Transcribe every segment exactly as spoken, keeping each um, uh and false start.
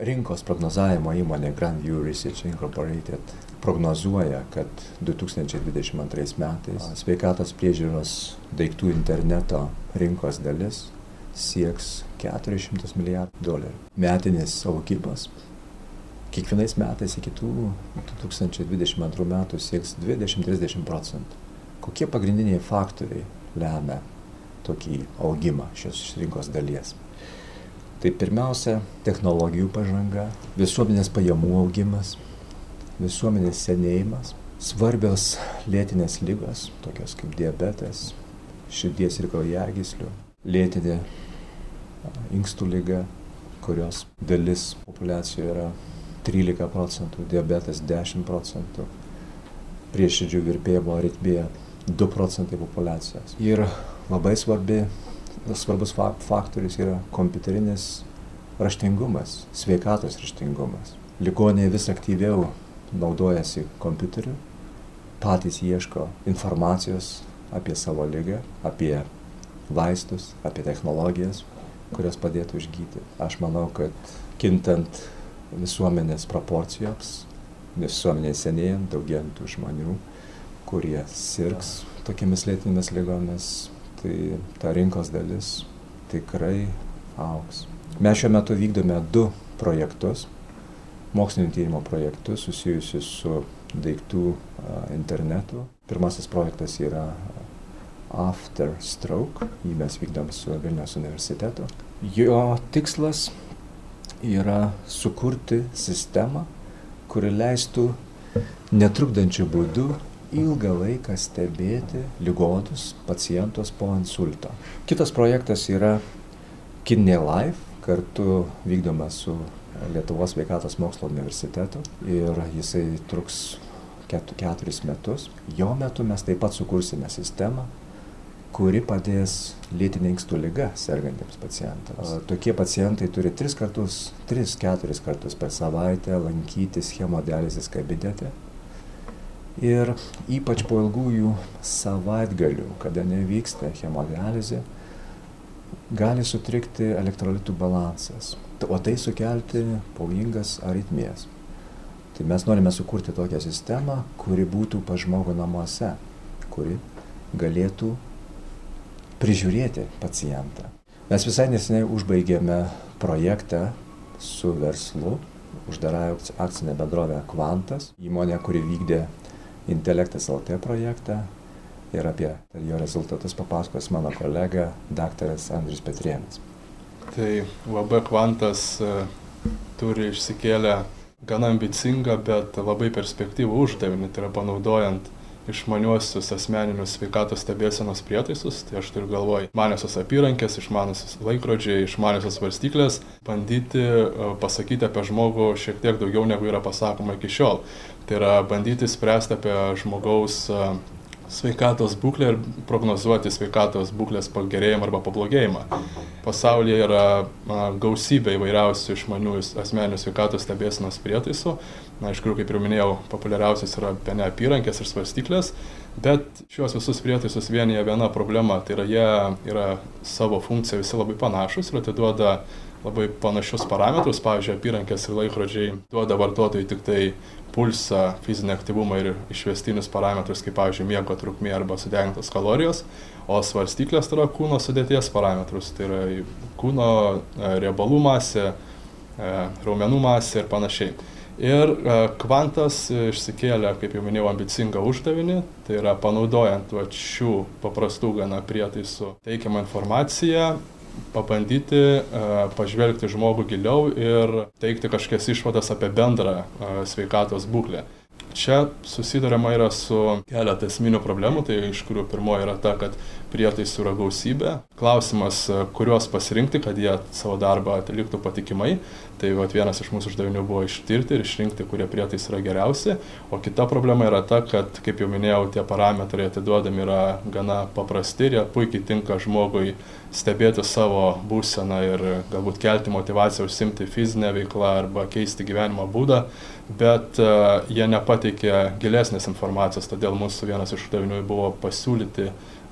Rinkos prognozavimo įmonė Grandview Research Incorporated prognozuoja, kad du tūkstančiai dvidešimt antrais metais sveikatos priežiūros daiktų interneto rinkos dalis sieks keturis šimtus milijardų dolerių. Metinis augimas kiekvienais metais iki tų du tūkstančiai dvidešimt antrų metų sieks dvidešimt iki trisdešimt procentų. Kokie pagrindiniai faktoriai lemia tokį augimą šios rinkos dalies? Tai pirmiausia, technologijų pažanga, visuomenės pajamų augimas, visuomenės senėjimas, svarbios lėtinės ligos, tokios kaip diabetas, širdies ir kraujagyslių, lėtinė inkstų liga, kurios dalis populiacijoje yra trylika procentų, diabetas dešimt procentų, prieširdžių virpėjimo aritmija du procentai populiacijos. Ir labai svarbi, svarbus faktorius yra kompiuterinis raštingumas, sveikatos raštingumas. Ligoniai vis aktyviau naudojasi kompiuteriu, patys ieško informacijos apie savo ligą, apie vaistus, apie technologijas, kurios padėtų išgyti. Aš manau, kad kintant visuomenės proporcijoms, visuomenės senėjant, daugėjant tų žmonių, kurie sirgs tokiamis lėtinėmis ligomis, tai ta rinkos dalis tikrai augs. Mes šiuo metu vykdome du projektus, mokslinio tyrimo projektus susijusius su daiktų internetu. Pirmasis projektas yra AfterStroke, jį mes vykdom su Vilniaus universitetu. Jo tikslas yra sukurti sistemą, kuri leistų netrukdančiu būdu ilgą laiką stebėti ligonius, pacientus po insulto. Kitas projektas yra Kidney Life, kartu vykdomas su Lietuvos sveikatos mokslo universitetu ir jisai truks keturis metus. Jo metu mes taip pat sukursime sistemą, kuri padės lėtinė inkstų liga sergantiems pacientams. Tokie pacientai turi tris kartus, tris, keturis kartus per savaitę lankytis hemodializės kabinete. Ir ypač po ilgųjų savaitgalių, kada nevyksta hemodializė, gali sutrikti elektrolitų balansas, o tai sukelti pavojingas aritmijas. Tai mes norime sukurti tokią sistemą, kuri būtų pas žmogų namuose, kuri galėtų prižiūrėti pacientą. Mes visai neseniai užbaigėme projektą su verslu, uždarąją akcinę bendrovę Kvantas, įmonė, kuri vykdė Intelektas L T projektą, ir apie jo rezultatus papasakos mano kolega daktaras Andrius Petrėnas. Tai U A B Kvantas turi išsikėlę gana ambicingą, bet labai perspektyvų uždavinį, tai yra panaudojant išmaniuosius asmeninius sveikatos stebėsenos prietaisus, tai aš turiu galvoj išmaniosios apyrankės, išmaniosios laikrodžiai, išmaniosios svarstyklės, bandyti pasakyti apie žmogų šiek tiek daugiau negu yra pasakoma iki šiol. Tai yra bandyti spręsti apie žmogaus sveikatos būklę ir prognozuoti sveikatos būklės pagerėjimą arba pablogėjimą. Pasaulyje yra gausybė įvairiausių išmanių asmeninių sveikatos stebėsenos prietaisų. Na, iš tikrųjų, kaip ir minėjau, populiariausias yra bene apyrankės ir svarstyklės, bet šios visus prietaisus vienyje viena problema, tai yra jie yra savo funkciją visi labai panašus ir atiduoda labai panašius parametrus. Pavyzdžiui, apyrankės ir laikrodžiai duoda vartotojui tik tai pulsą, fizinį aktyvumą ir išvestinius parametrus, kaip pavyzdžiui, miego trukmė arba sudegintos kalorijos, o svarstyklės tai yra kūno sudėties parametrus, tai yra kūno riebalų masė, raumenų masė ir panašiai. Ir Kvantas išsikėlė, kaip jau minėjau, ambicingą uždavinį, tai yra panaudojant va, šių paprastų gana prietaisų teikiamą informaciją, pabandyti uh, pažvelgti žmogų giliau ir teikti kažkokias išvadas apie bendrą uh, sveikatos būklę. Čia susiduriama yra su keletą esminių problemų, tai iš kurių pirmoji yra ta, kad prietaisų yra gausybė. Klausimas, kuriuos pasirinkti, kad jie savo darbą atliktų patikimai. Tai vat, vienas iš mūsų uždavinių buvo ištirti ir išrinkti, kurie prietaisai yra geriausi. O kita problema yra ta, kad, kaip jau minėjau, tie parametrai atiduodami yra gana paprasti ir jie puikiai tinka žmogui stebėti savo būseną ir galbūt kelti motivaciją užsimti fizinę veiklą arba keisti gyvenimo būdą, bet uh, jie nepateikė gilesnės informacijos, todėl mūsų vienas iš uždavinių buvo pasiūlyti uh,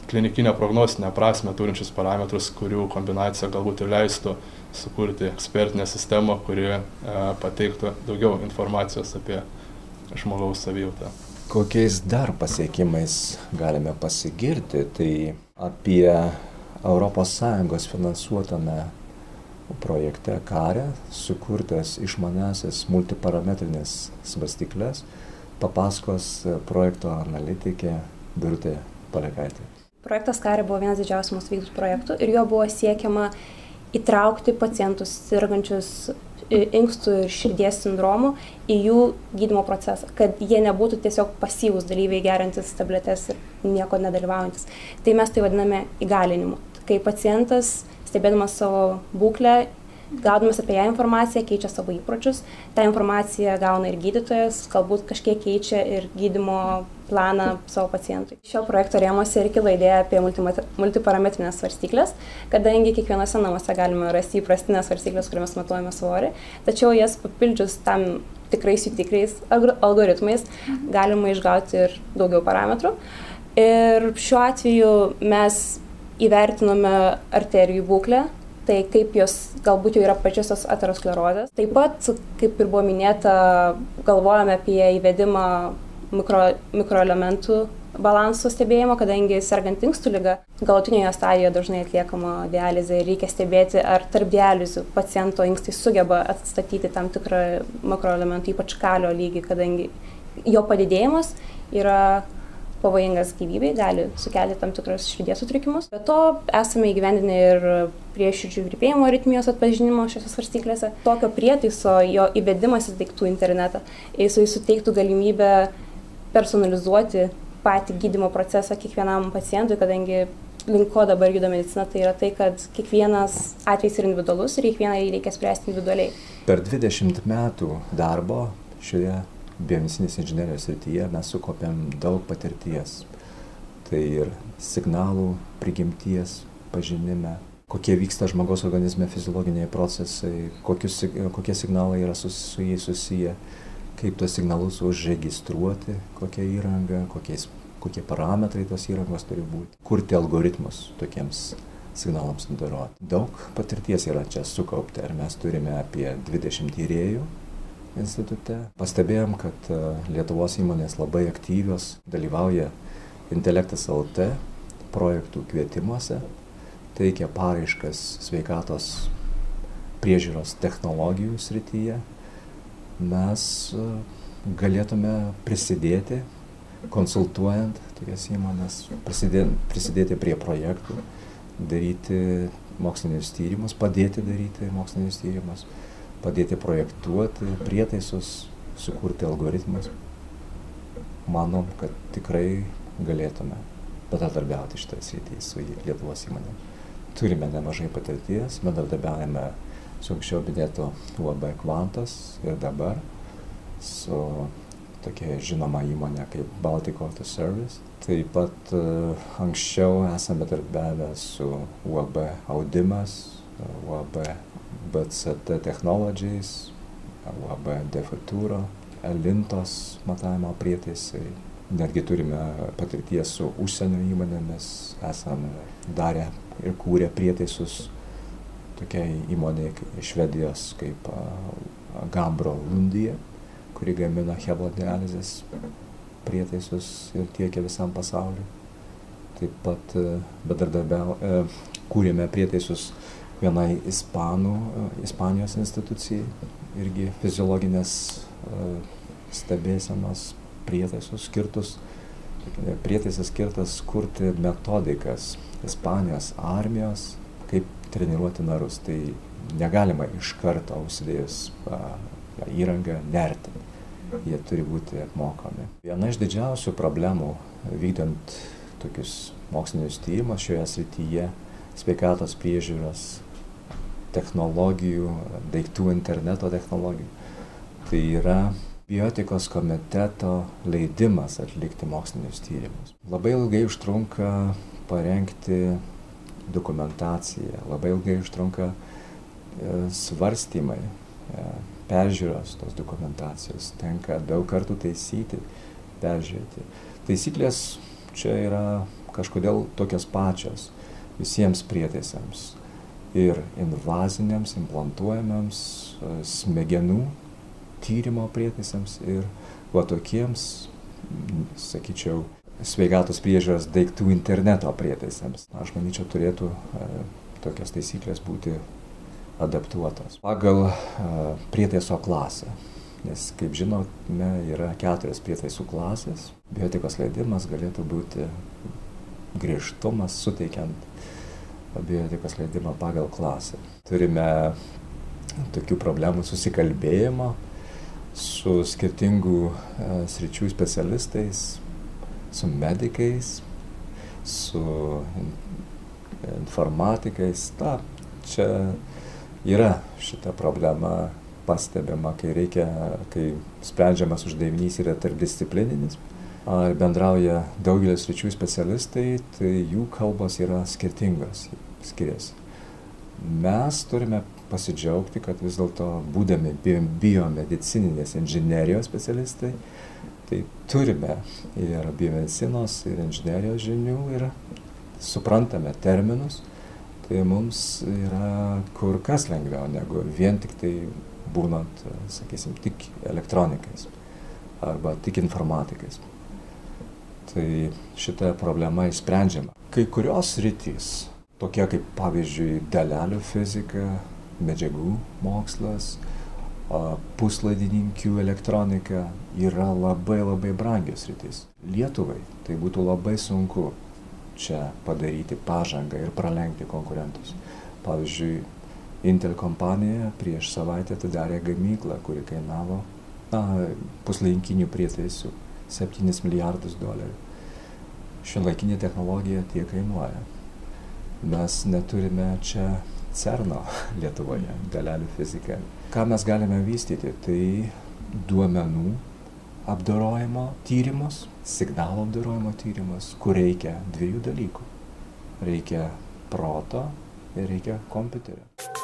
klinikinę prognostinę prasme turinčius parametrus, kurių kombinacija galbūt ir leistų sukurti ekspertinę sistemą, kuri e, pateiktų daugiau informacijos apie žmogaus savijautą. Kokiais dar pasiekimais galime pasigirti, tai apie Europos Sąjungos finansuotame projekte KARE sukurtas išmaniasis multiparametrinės svarstyklės papasakos projekto analitikė Paliakaitė. Projektas KARE buvo vienas didžiausių mūsų vykdytų projektų ir jo buvo siekiama įtraukti pacientus sergančius inkstų ir širdies sindromų į jų gydymo procesą, kad jie nebūtų tiesiog pasyvūs dalyviai geriantis tabletes ir nieko nedalyvaujantis. Tai mes tai vadiname įgalinimu. Kai pacientas, stebėdamas savo būklę, gaudamas apie ją informaciją, keičia savo įpročius, tą informaciją gauna ir gydytojas, galbūt kažkiek keičia ir gydymo planą savo pacientui. Šio projekto rėmuose ir kilo idėja apie multiparametrinės svarstyklės, kadangi kiekvienose namuose galime rasti įprastinės svarstyklės, kuriomis matuojame svorį, tačiau jas papildžius tam tikrais jutikliais algoritmais galima išgauti ir daugiau parametrų. Ir šiuo atveju mes įvertinome arterijų būklę, tai kaip jos galbūt jau yra pačiosios aterosklerozės. Taip pat, kaip ir buvo minėta, galvojame apie įvedimą mikro, mikroelementų balanso stebėjimo, kadangi sergant inkstų liga, galutinėje stadijoje dažnai atliekama dializė ir reikia stebėti, ar tarp dializių paciento inkstai sugeba atstatyti tam tikrą mikroelementų, ypač kalio lygį, kadangi jo padidėjimas yra pavojingas gyvybei, gali sukelti tam tikrus širdies sutrikimus. Be to, esame įgyvendinę ir prieširdžių virpėjimo aritmijos atpažinimo šiose svarstyklėse. Tokio prietaiso, jo įvedimas į daiktų internetą, jisai suteiktų galimybę personalizuoti patį gydymo procesą kiekvienam pacientui, kadangi link ko dabar juda medicina, tai yra tai, kad kiekvienas atvejis yra individualus ir kiekvieną jį reikia spręsti individualiai. Per dvidešimt metų darbo šioje biomedicininės inžinerijos srityje mes sukopėm daug patirties. Tai ir signalų prigimties pažinime, kokie vyksta žmogaus organizme fiziologiniai procesai, kokius, kokie signalai yra su, su jais susiję, kaip tos signalus užregistruoti, kokia įranga, kokiais, kokie parametrai tos įrangos turi būti, kurti algoritmus tokiems signalams nudaroti. Daug patirties yra čia sukaupta ir mes turime apie dvidešimt tyrėjų institute. Pastebėjom, kad Lietuvos įmonės labai aktyvios dalyvauja Intelektas L T projektų kvietimuose, teikia paraiškas sveikatos priežiūros technologijų srityje. Mes galėtume prisidėti, konsultuojant tokias įmonės, prisidėti, prisidėti prie projektų, daryti mokslinius tyrimus, padėti daryti mokslinius tyrimus, padėti projektuoti prietaisus, sukurti algoritmus. Manom, kad tikrai galėtume bendradarbiauti šitoje srityje su Lietuvos įmonėm. Turime nemažai patirties, bendradarbiaujame su anksčiau minėto U A B Kvantas ir dabar su tokia žinoma įmonė kaip Baltic Auto Service. Taip pat uh, anksčiau esame bendradarbiavę su U A B Audimas, U A B B C T Technologies, U A B Defuturo, Lintos matavimo prietaisai. Netgi turime patirties su užsienio įmonėmis, esame darę ir kūrę prietaisus tokiai įmonė iš Švedijos kaip Gambro Lundija, kuri gamina hemodializės prietaisus ir tiekia visam pasauliu. Taip pat bendradarbiavome, kūrėme prietaisus vienai Ispanų, Ispanijos institucijai, irgi fiziologinės stebėsenos prietaisus skirtus, prietaisas skirtas kurti metodikas Ispanijos armijos, kaip treniruoti narus. Tai negalima iš karto užsidėjus įrangą nerti. Jie turi būti apmokomi. Viena iš didžiausių problemų vykdant tokius mokslinius tyrimus šioje srityje, sveikatos priežiūros technologijų, daiktų interneto technologijų, tai yra bioetikos komiteto leidimas atlikti mokslinius tyrimus. Labai ilgai užtrunka parengti dokumentaciją, labai ilgai užtrunka e, svarstymai, e, peržiūros tos dokumentacijos, tenka daug kartų taisyti, peržiūrėti. Taisyklės čia yra kažkodėl tokios pačios visiems prietaisams. Ir invaziniams, implantuojamiams smegenų tyrimo prietaisams ir va tokiems, sakyčiau, sveikatos priežiūros daiktų interneto prietaisams. Aš manyčiau, turėtų e, tokios taisyklės būti adaptuotos pagal e, prietaiso klasę. Nes, kaip žinome, yra keturios prietaisų klasės. Bioetikos leidimas galėtų būti griežtumas suteikiant bioetikos leidimą pagal klasę. Turime tokių problemų susikalbėjimo su skirtingų e, sričių specialistais, su medikais, su informatikais. Ta, čia yra šita problema pastebima, kai reikia, kai sprendžiamas uždavinys yra tarpdisciplininis. Ar bendrauja daugelis sričių specialistai, tai jų kalbos yra skirtingos, skiriasi. Mes turime pasidžiaugti, kad vis dėlto būdami biomedicininės inžinerijos specialistai, tai turime ir biomedicinos, ir inžinerijos žinių, ir suprantame terminus, tai mums yra kur kas lengviau negu vien tik tai būnant, sakysim, tik elektronikais arba tik informatikais. Tai šita problema išsprendžiama. Kai kurios sritys, tokie kaip pavyzdžiui dalelių fizika, medžiagų mokslas, puslaidininkių elektronika, yra labai labai brangios sritys. Lietuvai tai būtų labai sunku čia padaryti pažangą ir pralenkti konkurentus. Pavyzdžiui, Intel kompanija prieš savaitę atidarė gamyklą, kuri kainavo na, puslaidinkinių prietaisų septynis milijardus dolerių. Šiuolaikinė technologija tiek kainuoja. Mes neturime čia cerno Lietuvoje, dalelių fizika. Ką mes galime vystyti, tai duomenų apdorojimo tyrimus, signalų apdorojimo tyrimus, kur reikia dviejų dalykų. Reikia proto ir reikia kompiuterio.